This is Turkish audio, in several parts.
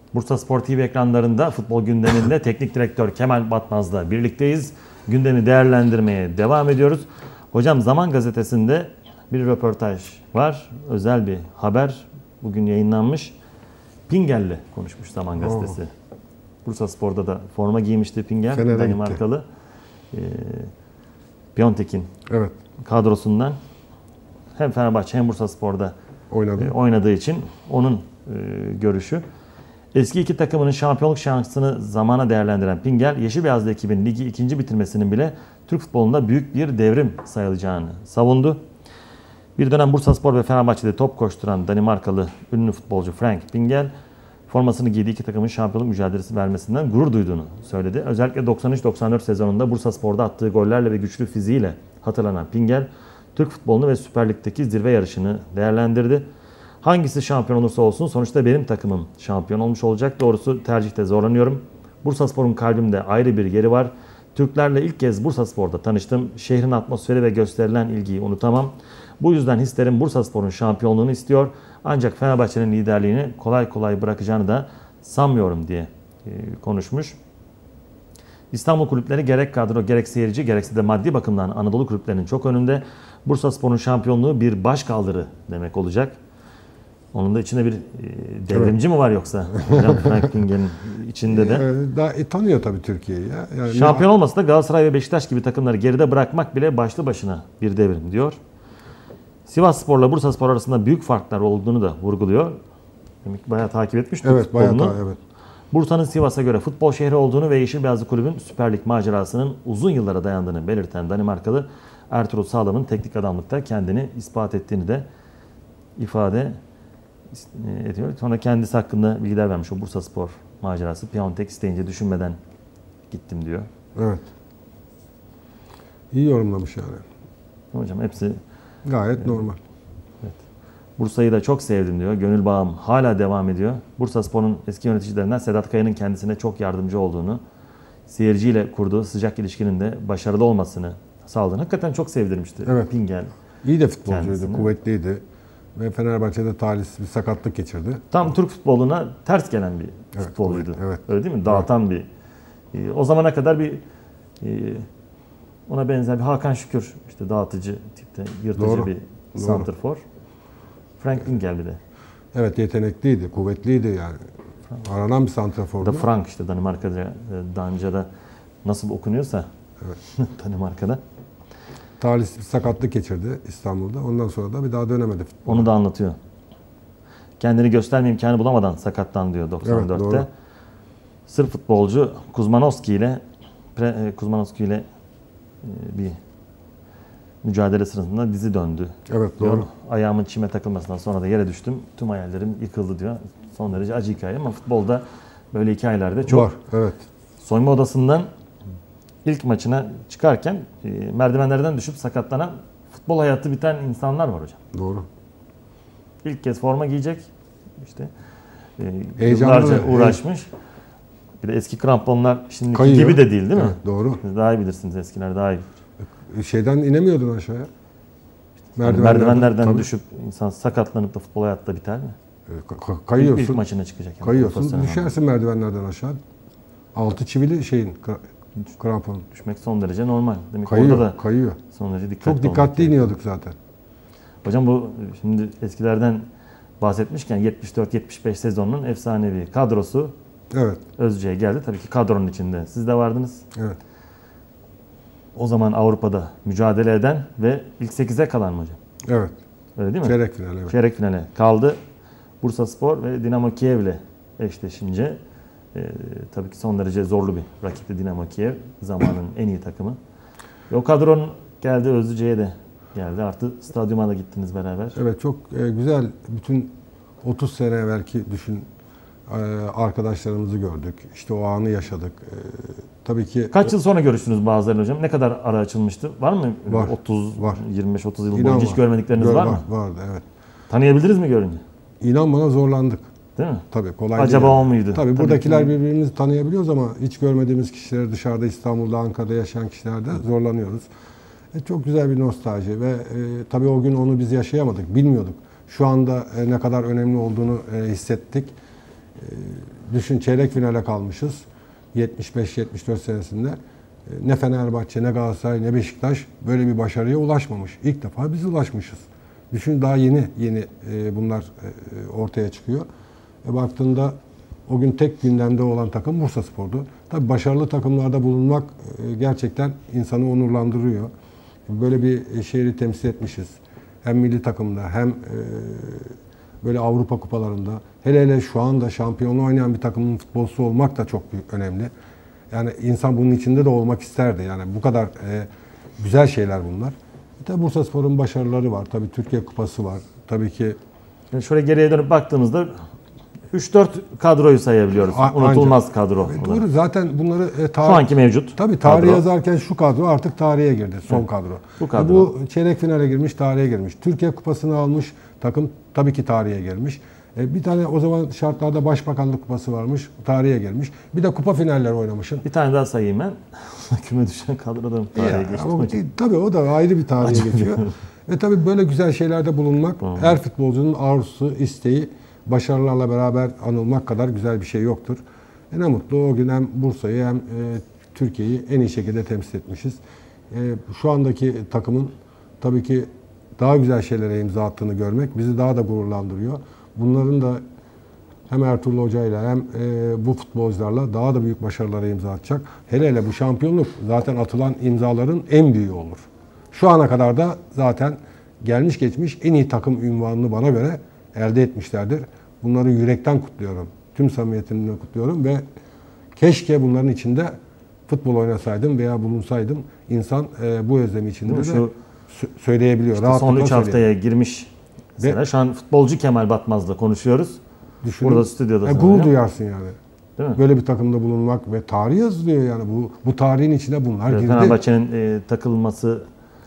Bursa Spor TV ekranlarında futbol gündeminde teknik direktör Kemal Batmaz'la birlikteyiz. Gündemi değerlendirmeye devam ediyoruz. Hocam Zaman Gazetesi'nde bir röportaj var. Özel bir haber bugün yayınlanmış. Pingel'le konuşmuş Zaman Gazetesi. Bursa Spor'da da forma giymişti Pingel. Danimarkalı. Piontek'in kadrosundan hem Fenerbahçe hem Bursa Spor'da oynadığı için onun görüşü. Eski iki takımının şampiyonluk şansını zamana değerlendiren Pingel, Yeşil Beyazlı ekibin ligi ikinci bitirmesinin bile Türk futbolunda büyük bir devrim sayılacağını savundu. Bir dönem Bursa Spor ve Fenerbahçe'de top koşturan Danimarkalı ünlü futbolcu Frank Pingel, formasını giydiği iki takımın şampiyonluk mücadelesi vermesinden gurur duyduğunu söyledi. Özellikle 93-94 sezonunda Bursa Spor'da attığı gollerle ve güçlü fiziğiyle hatırlanan Pingel, Türk futbolunu ve Süper Lig'deki zirve yarışını değerlendirdi. Hangisi şampiyon olursa olsun sonuçta benim takımım şampiyon olmuş olacak. Doğrusu tercihte zorlanıyorum. Bursaspor'un kalbimde ayrı bir yeri var. Türklerle ilk kez Bursaspor'da tanıştım. Şehrin atmosferi ve gösterilen ilgiyi unutamam. Bu yüzden hislerim Bursaspor'un şampiyonluğunu istiyor. Ancak Fenerbahçe'nin liderliğini kolay kolay bırakacağını da sanmıyorum diye konuşmuş. İstanbul kulüpleri gerek kadro gerek seyirci gerekse de maddi bakımdan Anadolu kulüplerinin çok önünde. Bursaspor'un şampiyonluğu bir başkaldırı demek olacak. Onun da içinde bir devrimci mi var yoksa? Frank Pingel'in içinde de. Tanıyor tabii Türkiye'yi. Yani şampiyon olmasa da Galatasaray ve Beşiktaş gibi takımları geride bırakmak bile başlı başına bir devrim diyor. Sivasspor'la Bursaspor arasında büyük farklar olduğunu da vurguluyor. Demek ki bayağı takip etmiş. Evet, bayağı evet. Bursa'nın Sivas'a göre futbol şehri olduğunu ve Yeşil Beyazlı Kulübün Süper Lig macerasının uzun yıllara dayandığını belirten Danimarkalı Ertuğrul Sağlam'ın teknik adamlıkta kendini ispat ettiğini de ifade ediyor. Sonra kendisi hakkında bilgiler vermiş. O Bursaspor macerası. Piontek isteyince düşünmeden gittim diyor. Evet. İyi yorumlamış yani. Hocam hepsi gayet normal. Evet. Bursa'yı da çok sevdim diyor. Gönül bağım hala devam ediyor. Bursaspor'un eski yöneticilerinden Sedat Kaya'nın kendisine çok yardımcı olduğunu, seyirciyle kurduğu sıcak ilişkinin de başarılı olmasını sağladığını hakikaten çok sevdirmişti. Evet. Pingel. İyi de futbolcuydu, kuvvetliydi. Ve Fenerbahçe'de talihsiz bir sakatlık geçirdi. Tam Türk futboluna ters gelen bir futbolcuydu. Evet. Öyle değil mi? Dağıtan bir. O zamana kadar bir ona benzer bir Hakan Şükür, işte dağıtıcı tipte, yırtıcı bir santrfor. Frank Pingel bir de. Evet, yetenekliydi, kuvvetliydi yani. Aranan bir santrafordu. Frank işte Danimarka'da, Danca'da nasıl okunuyorsa Danimarka'da. Talihsiz bir sakatlık geçirdi İstanbul'da. Ondan sonra da bir daha dönemedi futbola. Onu da anlatıyor. Kendini gösterme imkanı bulamadan sakatlandı diyor 94'te. Evet, Sırp futbolcu Kuzmanovski ile bir mücadele sırasında dizi döndü. Evet, diyor. doğru. Ayağımın çime takılmasından sonra da yere düştüm. Tüm hayallerim yıkıldı diyor. Son derece acı hikaye ama futbolda böyle hikayelerde çok. Var, evet. Soyunma odasından ilk maçına çıkarken merdivenlerden düşüp sakatlanan, futbol hayatı biten insanlar var hocam. Doğru. İlk kez forma giyecek. İşte yıllarca uğraşmış. Bir de eski kramponlar şimdiki gibi de değil mi? Evet, doğru. Siz daha iyi bilirsiniz, eskiler daha iyi. Şeyden inemiyordun aşağıya. Merdivenlerden düşüp insan sakatlanıp da futbol hayatta biter mi? Kayıyorsun. İlk maçına çıkacak. Yani. Kayıyorsun, düşersin merdivenlerden aşağı. Altı çivili krampon. Düşmek son derece normal. Demek kayıyor, orada da kayıyor. Son derece dikkatli çok dikkatli iniyorduk zaten. Hocam bu şimdi eskilerden bahsetmişken 74-75 sezonunun efsanevi kadrosu Özce'ye geldi. Tabii ki kadronun içinde siz de vardınız. Evet. O zaman Avrupa'da mücadele eden ve ilk 8'e kalan mı hocam? Evet. Öyle değil mi? Çeyrek finale. Evet. Çeyrek finale kaldı. Bursaspor ve Dinamo Kiev'le eşleşince tabii ki son derece zorlu bir rakipti Dinamo Kiev. Zamanın en iyi takımı. O kadronun geldi, Özce'ye de geldi. Artı stadyuma da gittiniz beraber. Evet, çok güzel. Bütün 30 sene evvelki düşün arkadaşlarımızı gördük. İşte o anı yaşadık. Tabii ki... Kaç yıl sonra görüştünüz bazılarıyla hocam? Ne kadar ara açılmıştı? Var mı? Var. 25-30 yıl boyunca hiç görmedikleriniz var mı? Vardı, evet. Tanıyabildiniz mi görünce? İnan bana zorlandık. Değil mi? Tabii kolay Acaba değil. o muydu? Tabii buradakiler birbirimizi tanıyabiliyoruz ama hiç görmediğimiz kişileri dışarıda İstanbul'da, Ankara'da yaşayan kişilerde zorlanıyoruz. Çok güzel bir nostalji ve tabii o gün onu biz yaşayamadık, bilmiyorduk. Şu anda ne kadar önemli olduğunu hissettik. düşün çeyrek finale kalmışız 75-74 senesinde. Ne Fenerbahçe, ne Galatasaray, ne Beşiktaş böyle bir başarıya ulaşmamış. İlk defa biz ulaşmışız. Düşün daha yeni bunlar ortaya çıkıyor. Baktığında o gün tek gündemde olan takım Bursaspor'du. Tabii başarılı takımlarda bulunmak gerçekten insanı onurlandırıyor. Böyle bir şehri temsil etmişiz. Hem milli takımda hem böyle Avrupa kupalarında. Hele şu anda şampiyonluğu oynayan bir takımın futbolcusu olmak da çok büyük, önemli. Yani insan bunun içinde de olmak isterdi. Yani bu kadar güzel şeyler bunlar. Tabii Bursaspor'un başarıları var. Tabii Türkiye Kupası var. Tabii ki... Yani şöyle geriye dönüp baktığımızda 3-4 kadroyu sayabiliyoruz. Unutulmaz kadro. Doğru. Zaten bunları şu anki mevcut. Tabii tarih yazarken şu kadro artık tarihe girdi. Son kadro. Bu kadro. Bu çeyrek finale girmiş, tarihe girmiş. Türkiye Kupası'nı almış takım tabii ki tarihe gelmiş. Bir tane o zaman şartlarda Başbakanlık Kupası varmış, tarihe gelmiş. Bir de kupa finalleri oynamışsın. Bir tane daha sayayım ben. Küme düşen kadroda tarihe geçti. Tabii o da ayrı bir tarihe geçiyor. Ve tabii böyle güzel şeylerde bulunmak her futbolcunun arzusu, isteği, başarılarla beraber anılmak kadar güzel bir şey yoktur. Ne mutlu o gün hem Bursa'yı hem Türkiye'yi en iyi şekilde temsil etmişiz. Şu andaki takımın tabii ki daha güzel şeylere imza attığını görmek bizi daha da gururlandırıyor. Bunların da hem Ertuğrul Hoca ile hem bu futbolcularla daha da büyük başarılara imza atacak. Hele bu şampiyonluk zaten atılan imzaların en büyüğü olur. Şu ana kadar da zaten gelmiş geçmiş en iyi takım unvanını bana göre elde etmişlerdir. Bunları yürekten kutluyorum. Tüm samimiyetimle kutluyorum ve keşke bunların içinde futbol oynasaydım veya bulunsaydım. İnsan bu özlemi içinde de söyleyebiliyor. İşte son 3 haftaya girmiş. Mesela şu an futbolcu Kemal Batmaz'la konuşuyoruz. Düşünün, burada stüdyoda. Gurur duyarsın yani. Değil mi? Böyle bir takımda bulunmak ve tarih yazılıyor yani. Bu tarihin içine bunlar girdi. Fenerbahçe'nin takılması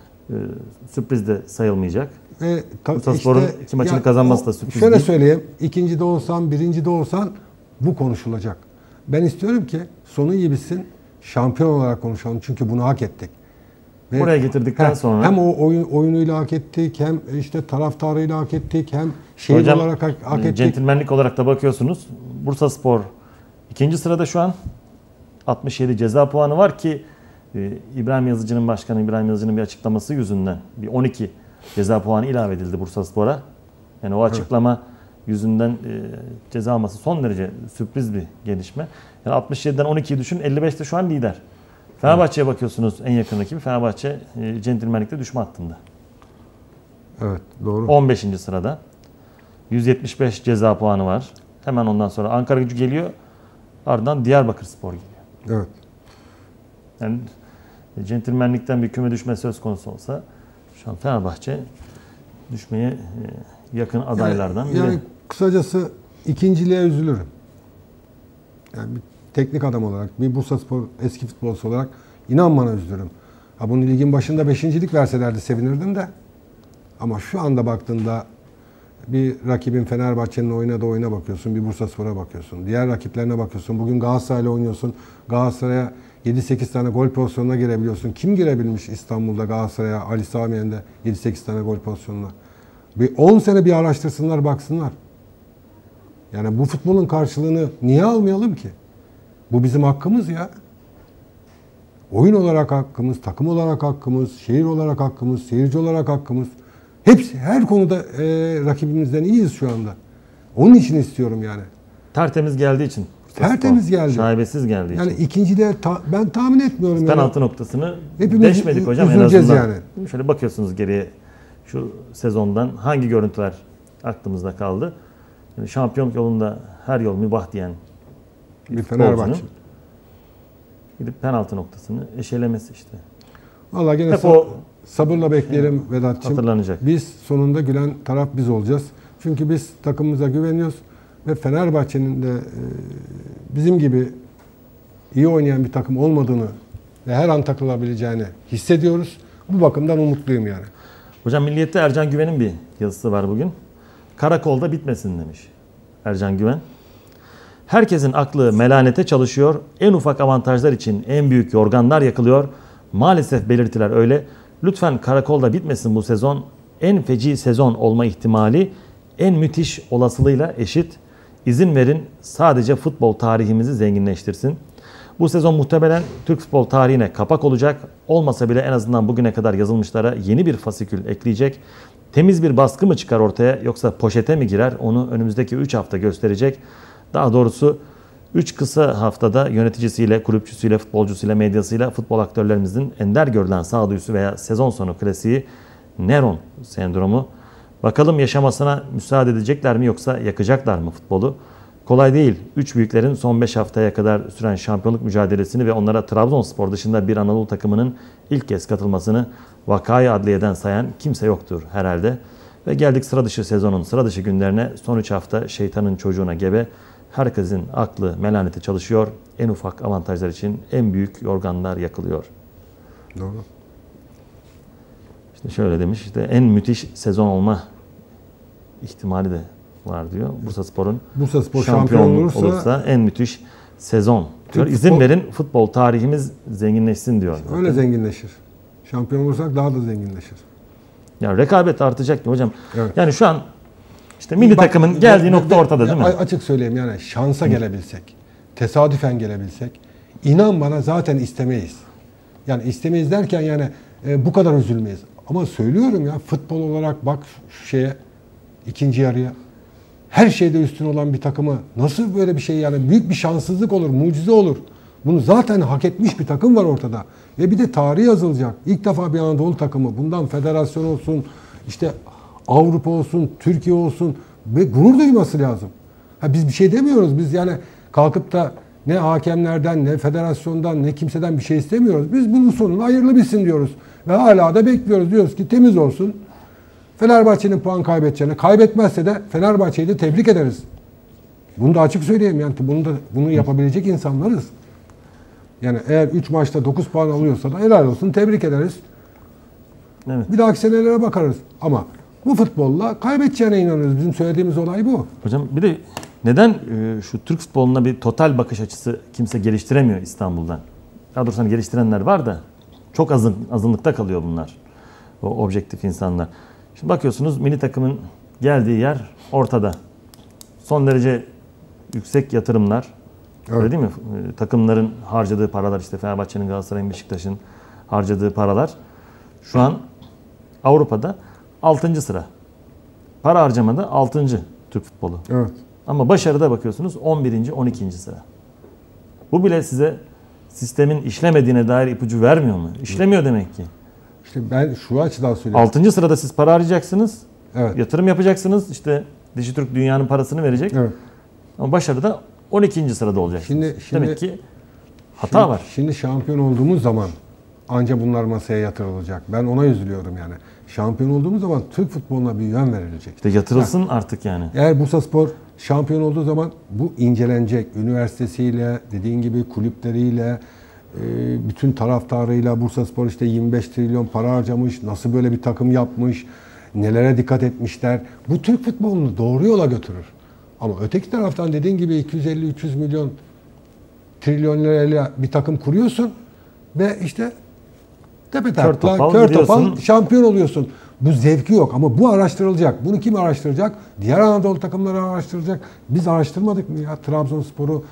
sürpriz de sayılmayacak. Bursaspor'un iki maçını kazanması da sürpriz şöyle değil. söyleyeyim. İkincide olsan, birincide olsan bu konuşulacak. Ben istiyorum ki sonu iyi bitsin. Şampiyon olarak konuşalım. Çünkü bunu hak ettik. Ve buraya getirdikten sonra hem o oyunuyla hak ettik, hem işte taraftarıyla hak ettik, hem şehir olarak hak ettik. Centilmenlik olarak da bakıyorsunuz. Bursaspor 2. sırada şu an. 67 ceza puanı var ki İbrahim Yazıcı'nın başkanı İbrahim Yazıcı'nın bir açıklaması yüzünden bir 12 ceza puanı ilave edildi Bursaspor'a. Yani o açıklama yüzünden ceza alması son derece sürpriz bir gelişme. Yani 67'den 12'yi düşün, 55'te şu an lider. Fenerbahçe'ye bakıyorsunuz, en yakın rakibi Fenerbahçe centilmenlikte düşme hattında. Evet, doğru. 15. sırada. 175 ceza puanı var. Hemen ondan sonra Ankaragücü geliyor. Ardından Diyarbakırspor geliyor. Evet. Yani centilmenlikten bir küme düşme söz konusu olsa şu an Fenerbahçe düşmeye yakın adaylardan biri. Yani kısacası ikinciliğe üzülürüm. Yani bir teknik adam olarak, bir Bursaspor eski futbolcusu olarak inan bana üzülürüm. Ha bunu ligin başında 5.'lik verselerdi sevinirdim de. Ama şu anda baktığında bir rakibin Fenerbahçe'nin oynadığı oyuna bakıyorsun, bir Bursaspor'a bakıyorsun. Diğer rakiplerine bakıyorsun. Bugün Galatasaray'la oynuyorsun. Galatasaray'a 7-8 tane gol pozisyonuna girebiliyorsun. Kim girebilmiş İstanbul'da Galatasaray'a, Ali Sami Yen'de 7-8 tane gol pozisyonuna? Bir 10 sene bir araştırsınlar, baksınlar. Yani bu futbolun karşılığını niye almayalım ki? Bu bizim hakkımız ya. Oyun olarak hakkımız, takım olarak hakkımız, şehir olarak hakkımız, seyirci olarak hakkımız. Hepsi, her konuda rakibimizden iyiyiz şu anda. Onun için istiyorum yani. Tertemiz geldiği için. Tertemiz geldi. Şaibesiz geldiği için. Yani ikincide ben tahmin etmiyorum. Penaltı noktasını hepimiz deşmedik hocam en azından. Yani. Şöyle bakıyorsunuz geriye şu sezondan hangi görüntüler aklımızda kaldı. Yani şampiyonluk yolunda her yol mübah diyen bir Fenerbahçe. Gidip penaltı noktasını eşelemesi işte. Vallahi gene sabırla bekleyelim Vedat'cığım. Hatırlanacak. Biz sonunda gülen taraf biz olacağız. Çünkü biz takımımıza güveniyoruz ve Fenerbahçe'nin de bizim gibi iyi oynayan bir takım olmadığını ve her an takılabileceğini hissediyoruz. Bu bakımdan umutluyum yani. Hocam Milliyet'te Ercan Güven'in bir yazısı var bugün. Karakolda bitmesin demiş Ercan Güven. Herkesin aklı melanete çalışıyor. En ufak avantajlar için en büyük yorganlar yakılıyor. Maalesef belirtiler öyle. Lütfen karakolda bitmesin bu sezon. En feci sezon olma ihtimali en müthiş olasılığıyla eşit. İzin verin sadece futbol tarihimizi zenginleştirsin. Bu sezon muhtemelen Türk futbol tarihine kapak olacak. Olmasa bile en azından bugüne kadar yazılmışlara yeni bir fasikül ekleyecek. Temiz bir baskı mı çıkar ortaya yoksa poşete mi girer onu önümüzdeki 3 hafta gösterecek. Daha doğrusu 3 kısa haftada yöneticisiyle, kulüpçüsüyle, futbolcusuyla, medyasıyla futbol aktörlerimizin ender görülen sağduyusu veya sezon sonu klasiği Neron sendromu. Bakalım yaşamasına müsaade edecekler mi yoksa yakacaklar mı futbolu? Kolay değil. 3 büyüklerin son 5 haftaya kadar süren şampiyonluk mücadelesini ve onlara Trabzonspor dışında bir Anadolu takımının ilk kez katılmasını vakayı adliyeden sayan kimse yoktur herhalde. Ve geldik sıra dışı sezonun sıra dışı günlerine. Son 3 hafta şeytanın çocuğuna gebe. Herkesin aklı, melaneti çalışıyor. En ufak avantajlar için en büyük yorganlar yakılıyor. Doğru. İşte şöyle demiş, işte en müthiş sezon olma ihtimali de var diyor. Bursaspor şampiyon olursa en müthiş sezon diyor. İzin verin futbol tarihimiz zenginleşsin diyor. Öyle zenginleşir. Şampiyon olursak daha da zenginleşir. Ya rekabet artacak ki hocam. Evet. Yani şu an işte milli takımın geldiği nokta ortada değil mi? Açık söyleyeyim yani şansa gelebilsek, tesadüfen gelebilsek, inan bana zaten istemeyiz. Yani istemeyiz derken yani bu kadar üzülmeyiz. Ama söylüyorum ya futbol olarak bak şu şeye, ikinci yarıya. Her şeyde üstün olan bir takımı nasıl böyle bir şey yani büyük bir şanssızlık olur, mucize olur. Bunu zaten hak etmiş bir takım var ortada. Ve bir de tarih yazılacak. İlk defa bir Anadolu takımı. Bundan federasyon olsun, işte Avrupa olsun, Türkiye olsun ve gurur duyması lazım. Ha biz bir şey demiyoruz. Biz yani kalkıp da ne hakemlerden, ne federasyondan, ne kimseden bir şey istemiyoruz. Biz bunun sonunu hayırlı bitsin diyoruz. Ve hala da bekliyoruz. Diyoruz ki temiz olsun. Fenerbahçe'nin puan kaybedeceğini, kaybetmezse de Fenerbahçe'yi de tebrik ederiz. Bunu da açık söyleyeyim yani bunu yapabilecek insanlarız. Yani eğer 3 maçta 9 puan alıyorsa da helal olsun tebrik ederiz. Evet. Bir dahaki senelere bakarız. Ama bu futbolla kaybedeceğine inanıyoruz. Bizim söylediğimiz olay bu. Hocam bir de neden şu Türk futboluna bir total bakış açısı kimse geliştiremiyor İstanbul'dan? Daha doğrusu geliştirenler var da çok azınlıkta kalıyor bunlar. O objektif insanlar. Şimdi bakıyorsunuz milli takımın geldiği yer ortada. Son derece yüksek yatırımlar. Evet. Öyle değil mi? Takımların harcadığı paralar işte Fenerbahçe'nin, Galatasaray'ın, Beşiktaş'ın harcadığı paralar şu an Avrupa'da 6. sıra. Para harcamada 6. Türk futbolu. Evet. Ama başarıda bakıyorsunuz 11. 12. sıra. Bu bile size sistemin işlemediğine dair ipucu vermiyor mu? İşlemiyor demek ki. İşte ben şu açıdan söylüyorum. 6. sırada siz para harcayacaksınız. Evet. Yatırım yapacaksınız. İşte Dijitürk dünyanın parasını verecek. Evet. Ama başarıda 12. sırada olacaksınız. Demek ki hata var. Şimdi şampiyon olduğumuz zaman anca bunlar masaya yatırılacak. Ben ona üzülüyorum yani. Şampiyon olduğumuz zaman Türk futboluna bir yön verilecek. İşte yatırılsın artık yani. Eğer Bursaspor şampiyon olduğu zaman bu incelenecek. Üniversitesiyle, dediğin gibi kulüpleriyle, bütün taraftarıyla Bursaspor işte 25 trilyon para harcamış, nasıl böyle bir takım yapmış, nelere dikkat etmişler. Bu Türk futbolunu doğru yola götürür. Ama öteki taraftan dediğin gibi 250-300 milyon trilyon lirayla bir takım kuruyorsun ve işte tepe-taklak, kör topal şampiyon oluyorsun. Bu zevki yok ama bu araştırılacak. Bunu kim araştıracak? Diğer Anadolu takımları araştıracak. Biz araştırmadık mı ya? Trabzonspor'u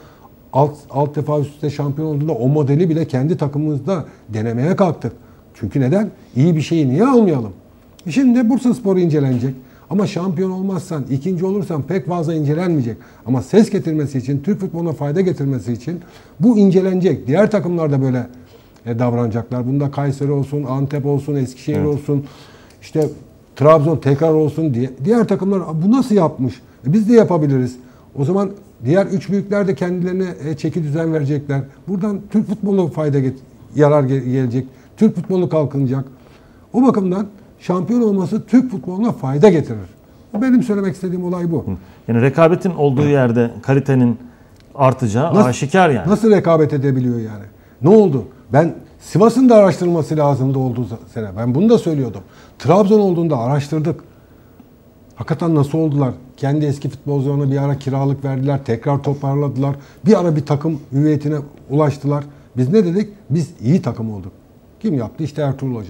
alt defa üst üste şampiyon olduğunda o modeli bile kendi takımımızda denemeye kalktık. Çünkü neden? İyi bir şeyi niye almayalım? Şimdi Bursaspor incelenecek. Ama şampiyon olmazsan, ikinci olursan pek fazla incelenmeyecek. Ama ses getirmesi için, Türk futboluna fayda getirmesi için bu incelenecek. Diğer takımlar da böyle davranacaklar. Bunda Kayseri olsun, Antep olsun, Eskişehir olsun, işte Trabzon tekrar olsun diye. Diğer takımlar bu nasıl yapmış? Biz de yapabiliriz. O zaman diğer üç büyükler de kendilerine çeki düzen verecekler. Buradan Türk futbolu yarar gelecek. Türk futbolu kalkınacak. O bakımdan şampiyon olması Türk futboluna fayda getirir. Benim söylemek istediğim olay bu. Yani rekabetin olduğu yerde kalitenin artacağı aşikar yani. Nasıl rekabet edebiliyor yani? Ne oldu? Ben Sivas'ın da araştırılması lazımdı olduğu sene. Ben bunu da söylüyordum. Trabzon olduğunda araştırdık. Hakikaten nasıl oldular? Kendi eski futbolcularına bir ara kiralık verdiler. Tekrar toparladılar. Bir ara bir takım hüviyetine ulaştılar. Biz ne dedik? Biz iyi takım olduk. Kim yaptı? İşte Ertuğrul Hoca.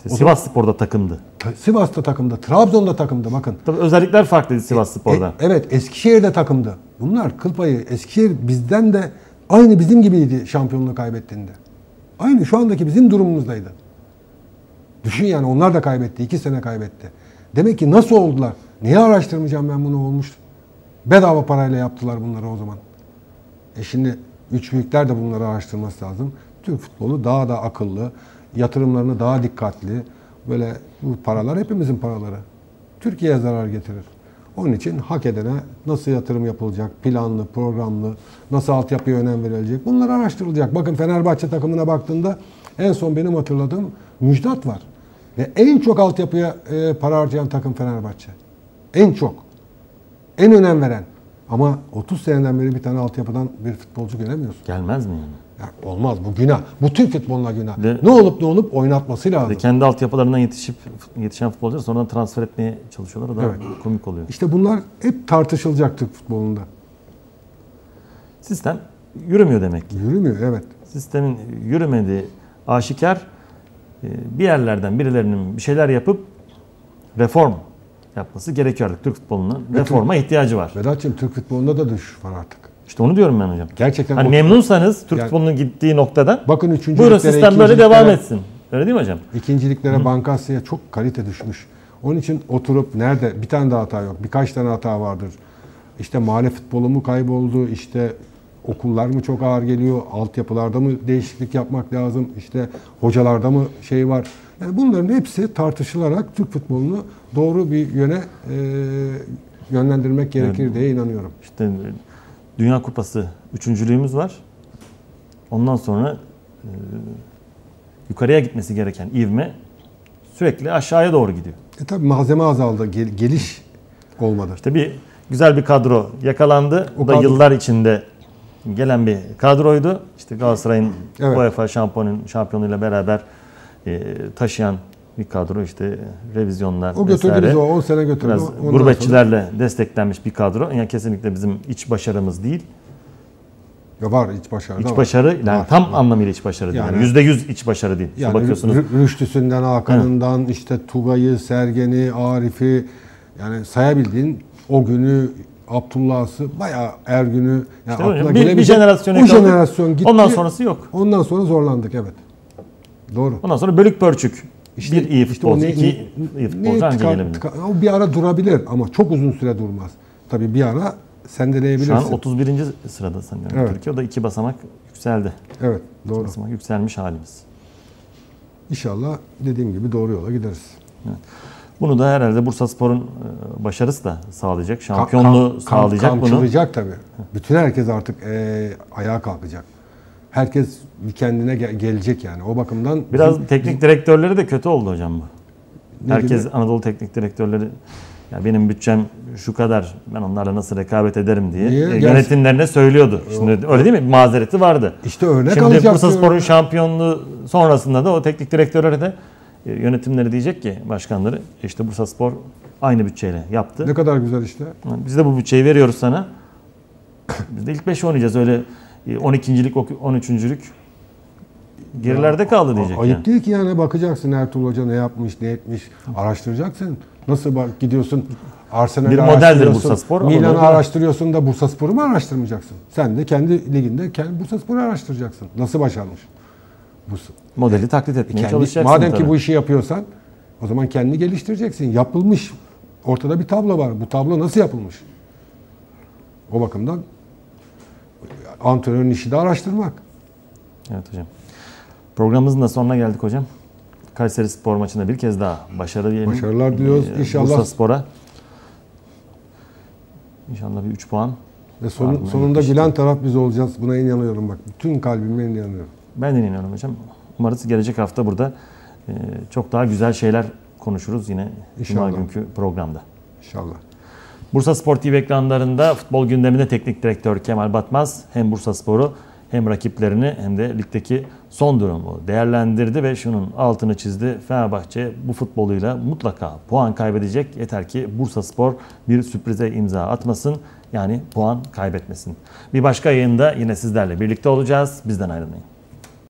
Sivasspor'da takımdı. Sivas'ta takımda, Trabzon'da takımda bakın. Tabii özellikler farklıydı Sivasspor'da. Evet, Eskişehir'de takımdı. Bunlar kıl payı. Eskişehir bizden de aynı bizim gibiydi şampiyonluğu kaybettiğinde. Aynı şu andaki bizim durumumuzdaydı. Düşün yani, onlar da kaybetti. 2 sene kaybetti. Demek ki nasıl oldular? Niye araştırmayacağım ben bunu olmuş? Bedava parayla yaptılar bunları o zaman. Şimdi üç büyükler de bunları araştırması lazım. Türk futbolu daha da akıllı, yatırımlarını daha dikkatli. Böyle bu paralar hepimizin paraları. Türkiye'ye zarar getirir. Onun için hak edene nasıl yatırım yapılacak, planlı, programlı, nasıl altyapıya önem verilecek, bunlar araştırılacak. Bakın Fenerbahçe takımına baktığında en son benim hatırladığım Müjdat var. Ve en çok altyapıya para harcayan takım Fenerbahçe. En çok. En önem veren. Ama 30 seneden beri bir tane altyapıdan bir futbolcu göremiyorsun. Gelmez mi yani? Ya olmaz, bu günah. Bu Türk futboluna günah. Ne olup oynatması lazım. Kendi altyapılarından yetişen futbolcuları sonradan transfer etmeye çalışıyorlar. O da komik oluyor. İşte bunlar hep tartışılacak Türk futbolunda. Sistem yürümüyor demek ki. Yürümüyor, evet. Sistemin yürümediği aşikar. Bir yerlerden birilerinin bir şeyler yapıp reform yapması gerekiyor artık. Türk futbolunun reforma ihtiyacı var. Vedat'cığım, Türk futbolunda da düşüş var artık. İşte onu diyorum ben hocam. Gerçekten hani memnunsanız Türk futbolunun gittiği noktadan, bakın üçüncü buyurun sistem böyle devam etsin. Öyle değil mi hocam? İkinciliklere, Bankasya'ya çok kalite düşmüş. Onun için oturup nerede bir tane de hata yok. Birkaç tane hata vardır. İşte mahalle futbolu mu kayboldu? İşte okullar mı çok ağır geliyor? Altyapılarda mı değişiklik yapmak lazım? İşte hocalarda mı şey var? Yani bunların hepsi tartışılarak Türk futbolunu doğru bir yöne yönlendirmek gerekir diye inanıyorum. İşte Dünya Kupası üçüncülüğümüz var. Ondan sonra yukarıya gitmesi gereken ivme sürekli aşağıya doğru gidiyor. Tabii malzeme azaldı, geliş olmadı. İşte güzel bir kadro yakalandı. O da yıllar içinde gelen bir kadroydu. İşte Galatasaray'ın UEFA şampiyonluğuyla beraber taşıyan bir kadro, işte revizyonlar o götürdü bizi, 10 sene götürdü. Biraz gurbetçilerle desteklenmiş bir kadro. Yani kesinlikle bizim iç başarımız değil. Ya var iç başarı. İç başarı, yani tam anlamıyla iç başarı değil. Yani %100 iç başarı değil. Yani bakıyorsunuz. Rüştüsünden, Hakan'ından, işte Tugay'ı, Sergen'i, Arif'i, yani sayabildiğin o günü, Abdullah'sı, bayağı Ergün'ü, yani işte bir jenerasyon gitti. Ondan sonrası yok. Ondan sonra zorlandık, evet. Doğru. Ondan sonra bölük pörçük. İşte, bir iyi futbolcu, iki iyi futbolcu anca gelebilir. O bir ara durabilir ama çok uzun süre durmaz. Tabii bir ara sendeleyebilirsin. Şu an 31. sırada sanıyorum. Evet. Türkiye, o da 2 basamak yükseldi. Evet, doğru. 2 basamak yükselmiş halimiz. İnşallah dediğim gibi doğru yola gideriz. Evet. Bunu da herhalde Bursaspor'un başarısı da sağlayacak. Şampiyonluğu sağlayacak bunu. Kamçılayacak tabii. Bütün herkes artık ayağa kalkacak. Herkes bir kendine gelecek yani. O bakımdan biraz teknik direktörleri de kötü oldu hocam bu. Herkes Anadolu teknik direktörleri, ya benim bütçem şu kadar, ben onlarla nasıl rekabet ederim diye yönetimlerine söylüyordu. Şimdi öyle değil mi? Mazereti vardı. İşte örnek şimdi alacak. Bursaspor'un şampiyonluğu sonrasında da o teknik direktörlere de yönetimleri diyecek ki, başkanları, işte Bursaspor aynı bütçeyle yaptı. Ne kadar güzel işte. Biz de bu bütçeyi veriyoruz sana. Biz de ilk 5'e oynayacağız. Öyle 12.lik, 13.lük gerilerde kaldı diyecek. Ayıp değil ki yani, bakacaksın Ertuğrul Hoca ne yapmış, ne etmiş, araştıracaksın. Nasıl gidiyorsun Arsenal'i bir modeldir Bursaspor. Milan'ı araştırıyorsun da Bursaspor'u mu araştırmayacaksın? Sen de kendi liginde Bursaspor'u araştıracaksın. Nasıl başarmış? Modeli taklit etmeye çalışacaksın. Madem ki bu işi yapıyorsan o zaman kendini geliştireceksin. Yapılmış. Ortada bir tablo var. Bu tablo nasıl yapılmış? O bakımdan antrenörün işi de araştırmak. Evet hocam. Programımızın da sonuna geldik hocam. Kayserispor maçında bir kez daha başarı diyelim. Başarılar diliyoruz. İnşallah. Bursaspor'a. İnşallah bir 3 puan. Ve sonunda gülen taraf biz olacağız. Buna inanıyorum bak. Bütün kalbimle inanıyorum. Ben de inanıyorum hocam. Umarız gelecek hafta burada çok daha güzel şeyler konuşuruz yine Cuma günkü programda. İnşallah. Bursaspor TV ekranlarında futbol gündeminde teknik direktör Kemal Batmaz hem Bursaspor'u hem rakiplerini hem de ligdeki son durumu değerlendirdi ve şunun altını çizdi. Fenerbahçe bu futboluyla mutlaka puan kaybedecek. Yeter ki Bursaspor bir sürprize imza atmasın. Yani puan kaybetmesin. Bir başka yayında yine sizlerle birlikte olacağız. Bizden ayrılmayın.